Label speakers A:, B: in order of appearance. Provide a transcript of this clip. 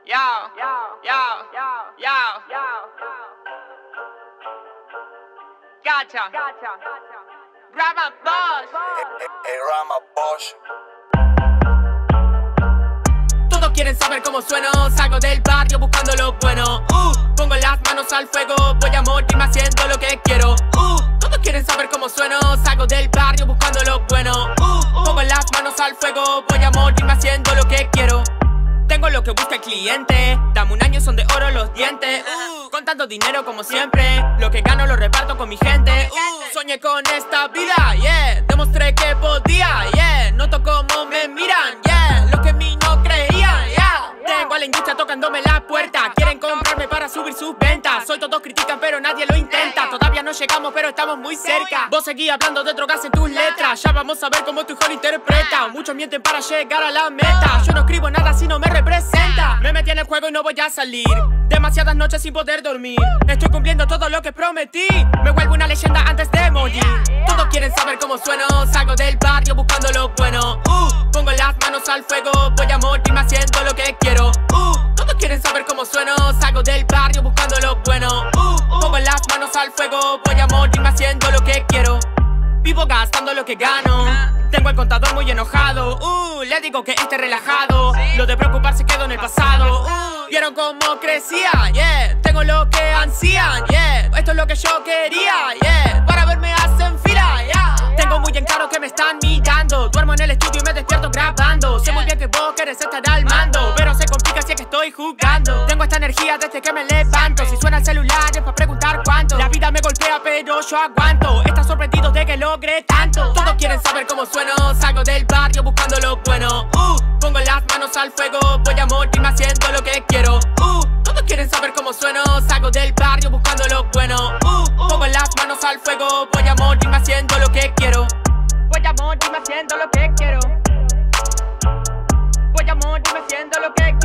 A: Yo. Gotcha. Rama Bosch.
B: Rama Bosch.
C: Todos quieren saber cómo sueno, salgo del barrio buscando lo bueno. Pongo las manos al fuego, voy a morirme haciendo lo que quiero. Todos quieren saber cómo sueno, salgo del barrio buscando lo bueno. Pongo las manos al fuego, voy a morirme haciendo lo que quiero. Tengo lo que busca el cliente, dame un año, son de oro los dientes. Contando dinero como siempre, lo que gano lo reparto con mi gente. Soñé con esta vida, yeah, demostré que podía, yeah. Noto cómo me miran, yeah, los que en mí no creían, yeah. Tengo a la industria tocándome la puerta, quieren comprarme para subir sus ventas. Soy todos critican pero nadie lo intenta, todavía no llegamos pero estamos muy cerca. Vos seguí hablando de drogas en tus letras, ya vamos a ver cómo tu hijo lo interpreta. Muchos mienten para llegar a la meta, yo no escribo nada si no me representa. Me metí en el juego y no voy a salir, demasiadas noches sin poder dormir. Estoy cumpliendo todo lo que prometí, me vuelvo una leyenda antes de morir. Todos quieren saber cómo sueno, salgo del barrio buscando lo bueno. Pongo las manos al fuego, voy a morirme haciendo lo que quiero. Todos quieren saber cómo sueno, salgo del barrio buscando lo bueno. Pongo las manos al fuego, voy a morirme haciendo lo que quiero. Vivo gastando lo que gano, tengo el contador muy enojado. Le digo que esté relajado, lo de preocuparse quedó en el pasado. Vieron cómo crecía, yeah, tengo lo que ansían, yeah. Esto es lo que yo quería, yeah, para verme hacen fila, yeah. Tengo muy en claro que me están mirando, duermo en el estudio y me despierto grabando. Sé muy bien que vos querés estar al mando, pero se complica si es que estoy jugando. Tengo esta energía desde que me levanto, si suena el celular es para preguntar cuánto. La vida me golpea pero yo aguanto, están sorprendidos de que logré tanto. Todos quieren saber cómo sueno, salgo del barrio buscando lo bueno. Pongo las manos al fuego, voy a morirme haciendo lo que quiero. Todos quieren saber cómo sueno, salgo del barrio buscando lo bueno. Pongo las manos al fuego, voy a morirme haciendo lo que quiero. Voy a morirme haciendo lo que quiero. Voy a morirme haciendo lo que quiero.